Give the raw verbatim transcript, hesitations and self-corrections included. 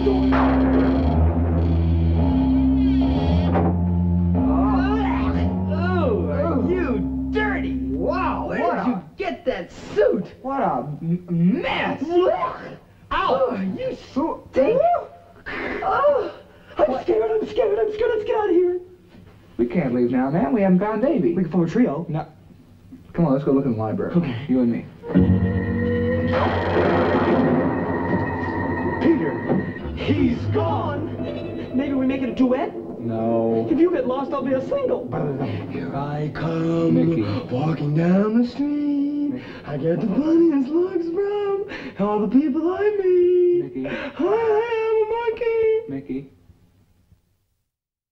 Oh, you dirty! Wow, Where what did a... you get that suit? What a m mess! Ow! Oh, you stink! Oh, I'm scared, I'm scared, I'm scared. Let's get out of here. We can't leave now, man. We haven't found Davy. We can form a trio. No. Come on, let's go look in the library. Okay. You and me. Peter, he's gone. Maybe we make it a duet? No. If you get lost, I'll be a single. Here I come, Micky. walking down the street. Micky. I get the funniest looks from all the people I meet. Micky. Hi, I am a monkey. Micky.